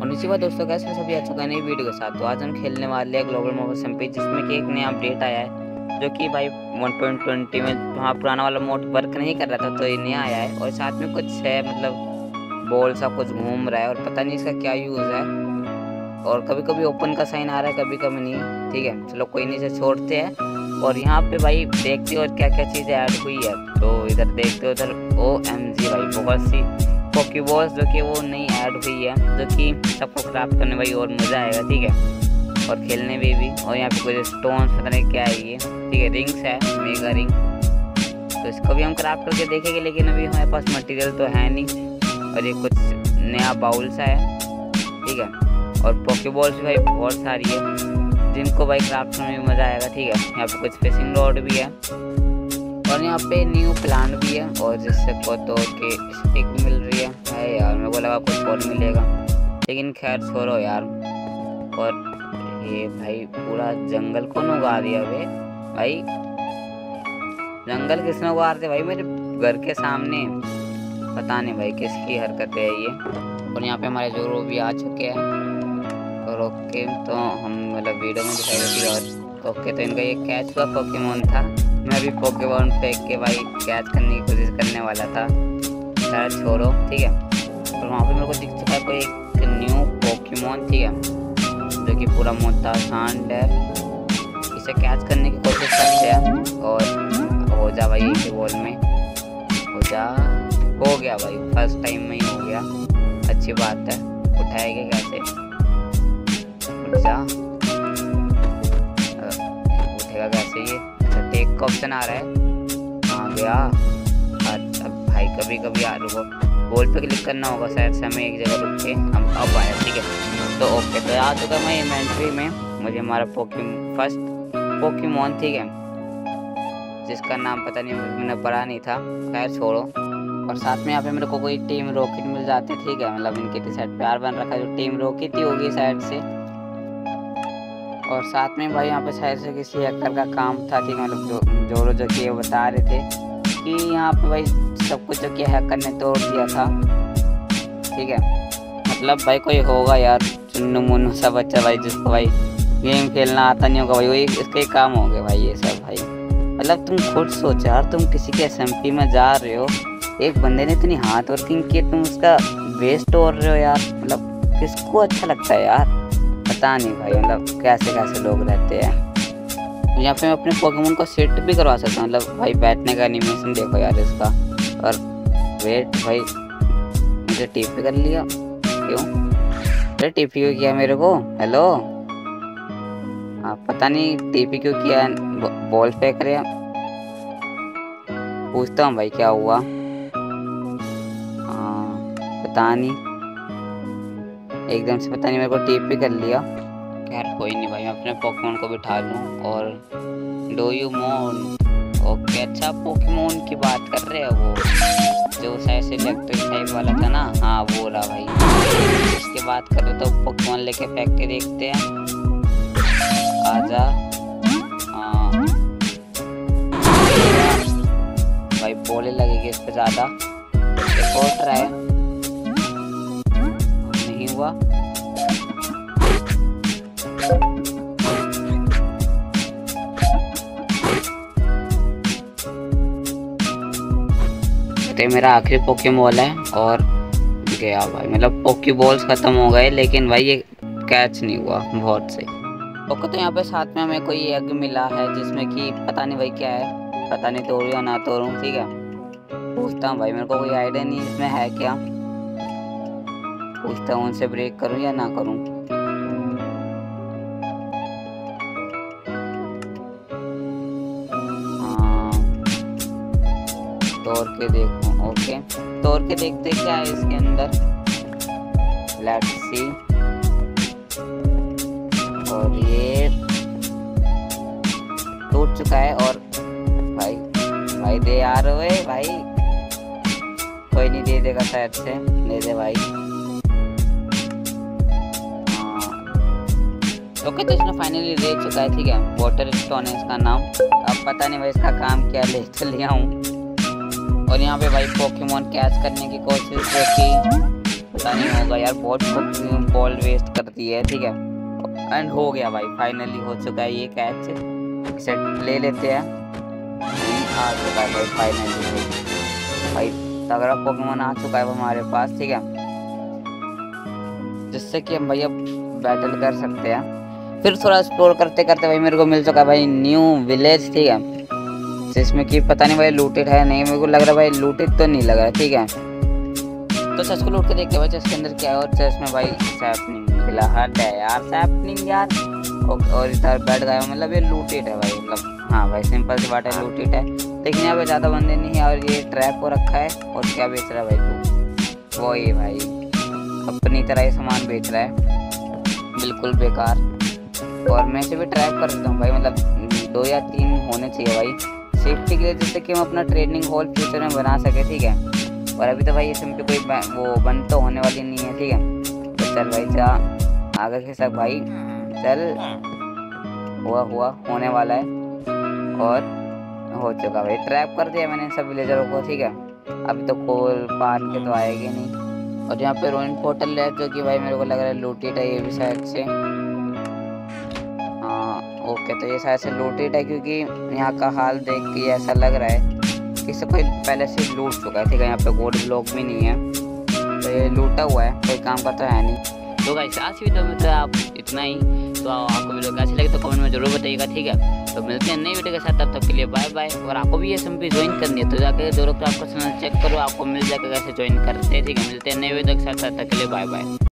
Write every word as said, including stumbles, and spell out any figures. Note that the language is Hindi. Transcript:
कॉन्निचिवा दोस्तों, कैसे सभी आ चुका है नई वीडियो के साथ। तो आज हम खेलने वाले हैं ग्लोबल मोबाइल एसएमपी, जिसमें कि एक नया अपडेट आया है जो कि भाई वन पॉइंट टू ज़ीरो में वहाँ पुराना वाला मोड वर्क नहीं कर रहा था, तो ये नया आया है। और साथ में कुछ है मतलब बॉल सा कुछ घूम रहा है और पता नहीं इसका क्या यूज़ है। और कभी कभी ओपन का साइन आ रहा है, कभी कभी नहीं। ठीक है, चलो कोई नहीं, से छोड़ते हैं। और यहाँ पे भाई देखते हो क्या क्या चीज़ें ऐड हुई है। तो इधर देखते हो, इधर ओ एम जी भाई बहुत सी पोकेबॉल्स जो कि वो नई ऐड हुई है, जो कि सबको क्राफ्ट करने भाई और मज़ा आएगा। ठीक है, और खेलने में भी। और यहाँ पे कुछ स्टोन्स पता नहीं क्या है ये। ठीक है, रिंग्स है, मेगा रिंग। तो इसको भी हम क्राफ्ट करके देखेंगे, लेकिन अभी हमारे पास मटेरियल तो है नहीं। और ये कुछ नया बाउल सा है। ठीक है, और पोकेबॉल्स भी भाई बहुत सारी है, जिनको भाई क्राफ्ट करने में मज़ा आएगा। ठीक है, यहाँ पे कुछ फिशिंग रॉड भी है और यहाँ पे न्यू प्लांट भी है, और जिससे को तोड़ के स्टिक मिल रही है। है यार, मेरे को लगा कुछ और मिलेगा, लेकिन खैर छोड़ो यार। और ये भाई पूरा जंगल कौन उगा दिया वे भाई? जंगल किसने उगा दिया भाई मेरे घर के सामने? पता नहीं भाई किसकी हरकतें है ये। और यहाँ पे हमारे जोरो भी आ चुके हैं। और ओके, तो हम मतलब वीडियो में दिखाई देती। और ओके, तो इनका ये कैच हुआ पोकेमॉन था। मैं भी पोकेमॉन फेंक के भाई कैच करने की कोशिश करने वाला था, शायद छोड़ो। ठीक है, और वहाँ पे मेरे को दिख चुका है कोई एक न्यू पोकेमॉन। ठीक है, जो कि पूरा मोटा सांड है। इसे कैच करने की कोशिश करते हैं। और हो जा भाई इसी बॉल में, हो जा। हो गया भाई, फर्स्ट टाइम में ही हो गया, अच्छी बात है। उठाएंगे कैसे? उठ जा, उठेगा कैसे ये? अच्छा, टेक का ऑप्शन आ रहा है। आ गया। अब भाई कभी कभी आ रुको, बॉल पे क्लिक करना होगा शायद से हमें एक जगह रुक के। हम अब आया। ठीक है, तो ओके, तो आ चुका मैं इन्वेंट्री में। मुझे हमारा पोके फर्स्ट पोकेमॉन, ठीक है, जिसका नाम पता नहीं, मैंने पढ़ा नहीं था, खैर छोड़ो। और साथ में यहाँ पे मेरे को कोई टीम रॉकेट मिल जाते। ठीक है, मतलब इनके साइड पे आर बन रखा है, जो टीम रॉकेट ही होगी साइड से। और साथ में भाई यहाँ पे शायद से किसी हैकर का काम था। ठीक है, मतलब जो जोरो जो कि ये बता रहे थे कि यहाँ पे भाई सब कुछ जो कि हैकर ने तोड़ दिया था। ठीक है, मतलब भाई कोई होगा यार चुन्नू मुन्नू सा बच्चा भाई, जिसको भाई गेम खेलना आता नहीं होगा भाई, वही इसके काम हो गए भाई ये सब भाई। मतलब तुम खुद सोचो यार, तुम किसी के एसएमपी में जा रहे हो, एक बंदे ने इतनी हार्ड वर्किंग की, तुम उसका वेस्ट तोड़ रहे हो यार। मतलब किसको अच्छा लगता है यार? पता नहीं भाई, मतलब कैसे कैसे लोग रहते हैं। यहाँ पे मैं अपने पोकेमॉन को सेट भी करवा सकता हूँ। मतलब भाई बैठने का एनिमेशन देखो यार इसका। और वेट भाई, मुझे टीपी कर लिया क्यों? अरे टीपी क्यों किया मेरे को? हेलो, हाँ पता नहीं टीपी क्यों किया। बॉल फेंक रहे हैं, पूछता हूँ भाई क्या हुआ। हाँ पता नहीं, एकदम से पता नहीं मेरे को टीपी कर लिया। खैर कोई नहीं भाई, मैं अपने पोकेमॉन को बिठा लूँ। और डू यू मोन? ओके, अच्छा पोकेमॉन की बात कर रहे हैं वो, जो शायद से इलेक्ट्रिक टाइप वाला था ना? हाँ वो रहा भाई। इसकी बात करो तो पोकेमॉन लेके फेंक के देखते हैं। आजा। हाँ भाई, बोले लगेगी इस पे ज़्यादा। एक और ट्राई, नहीं हुआ। तो मेरा आखिरी पोकेमॉन है और गया भाई। मतलब पोकेबॉल्स खत्म हो गए, लेकिन भाई ये कैच नहीं हुआ बहुत से। ओके, तो यहाँ पे साथ में हमें कोई एग मिला है, जिसमें कि पता नहीं भाई क्या है, पता नहीं तोड़ूँ या ना तोड़ूँ। ठीक है, पूछता हूँ भाई, मेरे को कोई आइडिया नहीं इसमें है क्या। पूछता हूँ उनसे, ब्रेक करूँ या ना करूँ। हाँ, तोड़ के देखूँ। ओके, तोड़ के देखते क्या है इसके अंदर। Let's see. और ये टूट चुका है। और भाई भाई दे यार, ओए भाई, कोई नहीं दे देगा शायद से। दे दे भाई। हाँ ओके, तो इसने फाइनली दे चुका है। ठीक है, वाटर स्टोन है इसका नाम। अब पता नहीं भाई इसका काम क्या, ले तो लिया हूँ। और यहाँ पे भाई पोकेमॉन कैच करने की कोशिश, जो कि पता नहीं होगा यार, बहुत बॉल वेस्ट करती है। ठीक है, एंड हो गया भाई, फाइनली हो चुका है ये कैच। इसे ले लेते हैं, आ चुका है भाई फाइनली भाई, तगड़ा पोकेमोन आ चुका है हमारे पास। ठीक है, जिससे कि हम भाई अब बैटल कर सकते हैं। फिर थोड़ा एक्सप्लोर करते करते भाई मेरे को मिल चुका है भाई न्यू विलेज। ठीक है, जिसमें कि पता नहीं भाई लूटेड है नहीं, मेरे को लग रहा है भाई लूटेड तो नहीं लग रहा है। ठीक है, तो चेस्ट को लूट के देखते हैं भाई चेस्ट के अंदर क्या है। और चेस्ट में भाई सैपनिंग मिला, हट है यार सैपनिंग यार। और इधर बैठ गया, मतलब ये लूटेड है भाई, मतलब हाँ भाई सिंपल सी बात है, लूटेड है। लेकिन यहाँ पे ज़्यादा बंदे नहीं है, और ये ट्रैप को रखा है। और क्या बेच रहा है भाई तू? वो ये भाई अपनी तरह ही सामान बेच रहा है, बिल्कुल बेकार। और मैं इसे भी ट्रैप कर देता हूँ भाई, मतलब दो या तीन होने चाहिए भाई सेफ्टी के लिए, जिससे कि हम अपना ट्रेडिंग हॉल फ्यूचर में बना सके। ठीक है, और अभी तो भाई इसमें कोई वो बंद तो होने वाली नहीं है। ठीक है, तो चल भाई जा आगे के सब भाई, चल हुआ हुआ होने वाला है। और हो चुका भाई, ट्रैप कर दिया मैंने सब विलेजरों को। ठीक है, अभी तो कोल पार के तो आएगी नहीं। और यहाँ पे रोइन पोर्टल है, जो कि भाई मेरे को लग रहा है लूटेड है ये भी शायद से। हाँ ओके, तो ये शायद से लूटेड है, क्योंकि यहाँ का हाल देख के ऐसा लग रहा है कि इसे कोई पहले से लूट चुका है। ठीक है, यहाँ पे गोल्ड ब्लॉक भी नहीं है, तो ये लूटा हुआ है, कोई काम का तो है नहीं। तो गाइस आज वीडियो में तो आप इतना ही। तो आपको वीडियो कैसी लगी तो कमेंट में जरूर बताइएगा। ठीक है, तो मिलते हैं नई वीडियो के साथ, तब तक के लिए बाय बाय। और आपको भी ये एसएमपी ज्वाइन करनी है तो जाकर जरूर आपका चैनल चेक करो, आपको मिल जाएगा कैसे ज्वाइन करते हैं। ठीक है, मिलते हैं नई वीडियो के साथ, तब तक के लिए बाय बाय।